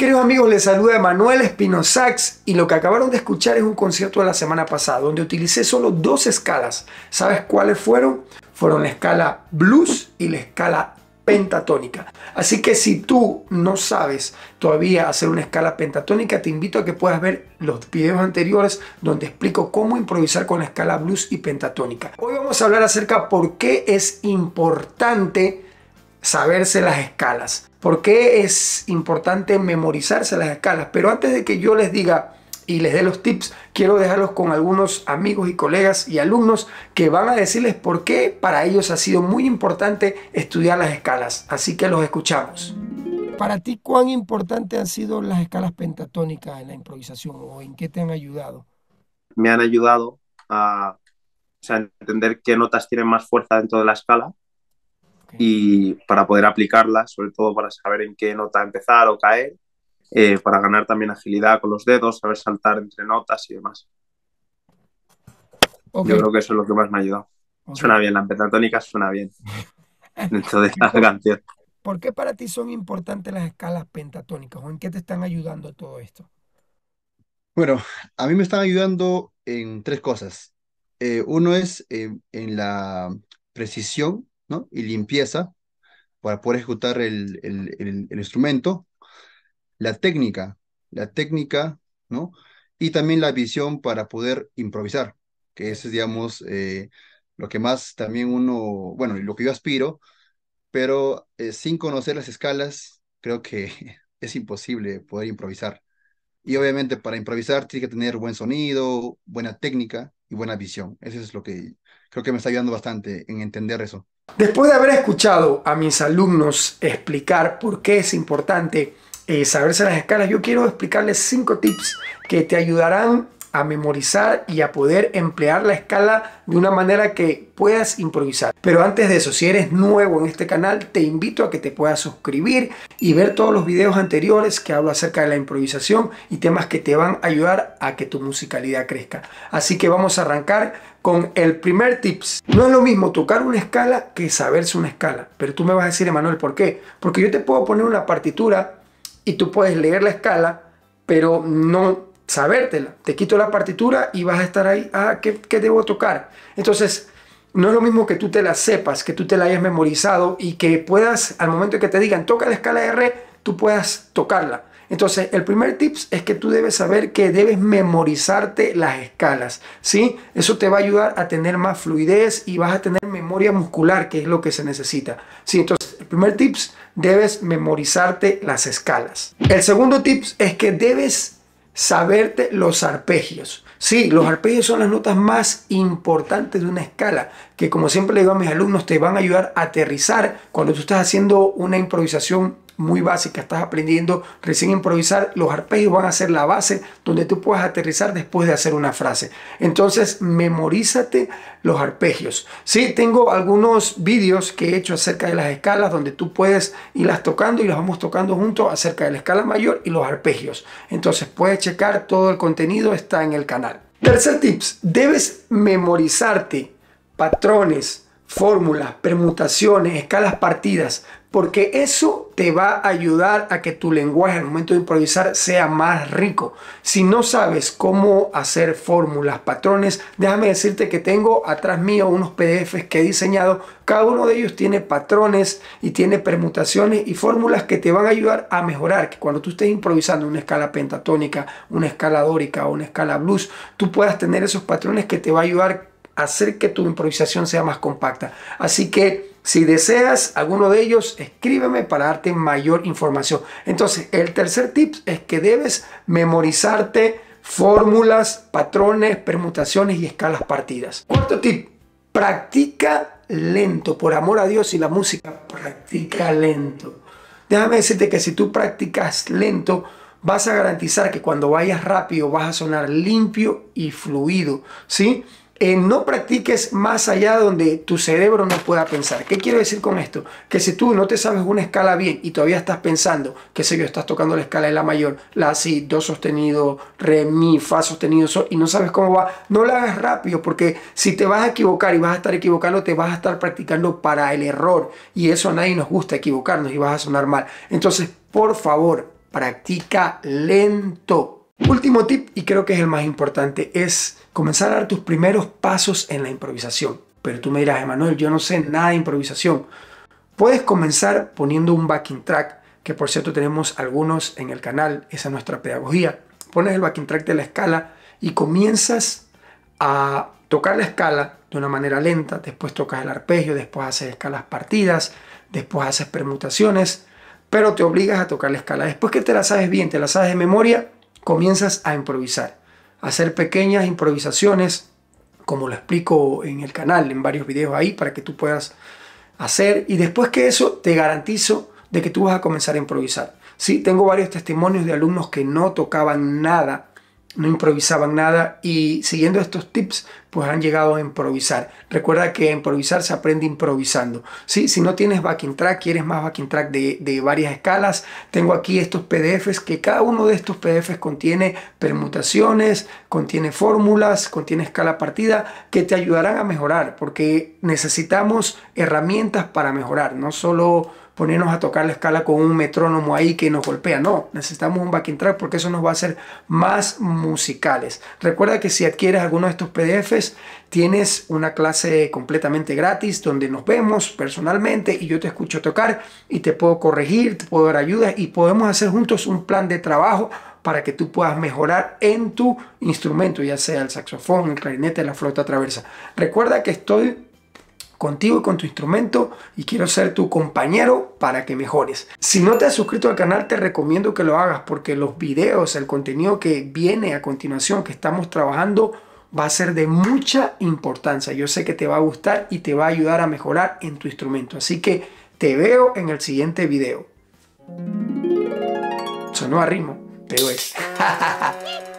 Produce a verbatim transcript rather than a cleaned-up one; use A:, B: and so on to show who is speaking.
A: queridos amigos, les saluda Emanuel Espino Sax y lo que acabaron de escuchar es un concierto de la semana pasada donde utilicé solo dos escalas. ¿Sabes cuáles fueron? Fueron la escala blues y la escala pentatónica. Así que si tú no sabes todavía hacer una escala pentatónica, te invito a que puedas ver los videos anteriores donde explico cómo improvisar con la escala blues y pentatónica. Hoy vamos a hablar acerca de por qué es importante saberse las escalas. ¿Por qué es importante memorizarse las escalas? Pero antes de que yo les diga y les dé los tips, quiero dejarlos con algunos amigos y colegas y alumnos que van a decirles por qué para ellos ha sido muy importante estudiar las escalas. Así que los escuchamos. Para ti, ¿cuán importante han sido las escalas pentatónicas en la improvisación o en qué te han ayudado?
B: Me han ayudado a, o sea, entender qué notas tienen más fuerza dentro de la escala
A: Okay.
B: y para poder aplicarlas, sobre todo para saber en qué nota empezar o caer, eh, para ganar también agilidad con los dedos, saber saltar entre notas y demás. Yo
A: Okay.
B: creo que eso es lo que más me ha ayudado.
A: Okay.
B: Suena bien, la pentatónica suena bien dentro de la
A: ¿Por,
B: canción.
A: por qué para ti son importantes las escalas pentatónicas o en qué te están ayudando todo esto?
C: Bueno, a mí me están ayudando en tres cosas. Eh, uno es eh, en la precisión, ¿no? Y limpieza para poder ejecutar el, el- el- el instrumento. La técnica, la técnica, ¿no? Y también la visión para poder improvisar, que eso es, digamos, eh, lo que más también uno, bueno, lo que yo aspiro, pero eh, sin conocer las escalas, creo que es imposible poder improvisar. Y obviamente para improvisar tiene que tener buen sonido, buena técnica y buena visión. Eso es lo que creo que me está ayudando bastante en entender eso.
A: Después de haber escuchado a mis alumnos explicar por qué es importante eh, saberse las escalas, yo quiero explicarles cinco tips que te ayudarán a memorizar y a poder emplear la escala de una manera que puedas improvisar. Pero antes de eso, si eres nuevo en este canal, te invito a que te puedas suscribir y ver todos los videos anteriores que hablo acerca de la improvisación y temas que te van a ayudar a que tu musicalidad crezca. Así que vamos a arrancar con el primer tips. No es lo mismo tocar una escala que saberse una escala. Pero tú me vas a decir, Emanuel, ¿por qué? Porque yo te puedo poner una partitura y tú puedes leer la escala, pero no sabértela. Te quito la partitura y vas a estar ahí, ah, ¿qué, qué debo tocar? Entonces, no es lo mismo que tú te la sepas, que tú te la hayas memorizado y que puedas, al momento que te digan, toca la escala de re, tú puedas tocarla. Entonces, el primer tips es que tú debes saber que debes memorizarte las escalas, ¿sí? Eso te va a ayudar a tener más fluidez y vas a tener memoria muscular, que es lo que se necesita, ¿sí? Entonces, el primer tips, debes memorizarte las escalas. El segundo tips es que debes saberte los arpegios. Sí, los arpegios son las notas más importantes de una escala, que como siempre le digo a mis alumnos, te van a ayudar a aterrizar cuando tú estás haciendo una improvisación muy básica, estás aprendiendo recién a improvisar, los arpegios van a ser la base donde tú puedas aterrizar después de hacer una frase. Entonces, memorízate los arpegios. Sí, tengo algunos vídeos que he hecho acerca de las escalas donde tú puedes irlas tocando y las vamos tocando juntos acerca de la escala mayor y los arpegios. Entonces, puedes checar todo el contenido, está en el canal. Tercer tips, debes memorizarte patrones, fórmulas, permutaciones, escalas partidas, porque eso te va a ayudar a que tu lenguaje al momento de improvisar sea más rico. Si no sabes cómo hacer fórmulas, patrones, déjame decirte que tengo atrás mío unos P D Fs que he diseñado. Cada uno de ellos tiene patrones y tiene permutaciones y fórmulas que te van a ayudar a mejorar, que cuando tú estés improvisando una escala pentatónica, una escala dórica o una escala blues, tú puedas tener esos patrones que te va a ayudar a hacer que tu improvisación sea más compacta. Así que si deseas alguno de ellos, escríbeme para darte mayor información. Entonces, el tercer tip es que debes memorizarte fórmulas, patrones, permutaciones y escalas partidas. Cuarto tip, practica lento. Por amor a Dios y la música, practica lento. Déjame decirte que si tú practicas lento, vas a garantizar que cuando vayas rápido vas a sonar limpio y fluido, ¿sí? Eh, no practiques más allá donde tu cerebro no pueda pensar. ¿Qué quiero decir con esto? Que si tú no te sabes una escala bien y todavía estás pensando, qué sé yo, estás tocando la escala de la mayor, la si, do sostenido, re, mi, fa sostenido, sol, y no sabes cómo va, no la hagas rápido, porque si te vas a equivocar y vas a estar equivocando, te vas a estar practicando para el error, y eso a nadie nos gusta, equivocarnos, y vas a sonar mal. Entonces, por favor, practica lento. Último tip, y creo que es el más importante, es comenzar a dar tus primeros pasos en la improvisación. Pero tú me dirás, Emanuel, yo no sé nada de improvisación. Puedes comenzar poniendo un backing track, que por cierto tenemos algunos en el canal, esa es nuestra pedagogía. Pones el backing track de la escala y comienzas a tocar la escala de una manera lenta, después tocas el arpegio, después haces escalas partidas, después haces permutaciones, pero te obligas a tocar la escala. Después que te la sabes bien, te la sabes de memoria, comienzas a improvisar, a hacer pequeñas improvisaciones, como lo explico en el canal, en varios videos ahí, para que tú puedas hacer. Y después que eso, te garantizo de que tú vas a comenzar a improvisar. Sí, tengo varios testimonios de alumnos que no tocaban nada, no improvisaban nada y siguiendo estos tips pues han llegado a improvisar. Recuerda que improvisar se aprende improvisando. ¿Sí? Si no tienes backing track, quieres más backing track de, de varias escalas, tengo aquí estos P D Fs que cada uno de estos P D Fs contiene permutaciones, contiene fórmulas, contiene escala partida que te ayudarán a mejorar, porque necesitamos herramientas para mejorar, no solo ponernos a tocar la escala con un metrónomo ahí que nos golpea. No, necesitamos un backing track porque eso nos va a hacer más musicales. Recuerda que si adquieres alguno de estos P D Fs, tienes una clase completamente gratis donde nos vemos personalmente y yo te escucho tocar y te puedo corregir, te puedo dar ayuda y podemos hacer juntos un plan de trabajo para que tú puedas mejorar en tu instrumento, ya sea el saxofón, el clarinete, la flauta traversa. Recuerda que estoy contigo y con tu instrumento y quiero ser tu compañero para que mejores. Si no te has suscrito al canal, te recomiendo que lo hagas porque los videos, el contenido que viene a continuación, que estamos trabajando, va a ser de mucha importancia. Yo sé que te va a gustar y te va a ayudar a mejorar en tu instrumento. Así que te veo en el siguiente video. Sonó a ritmo, pero es.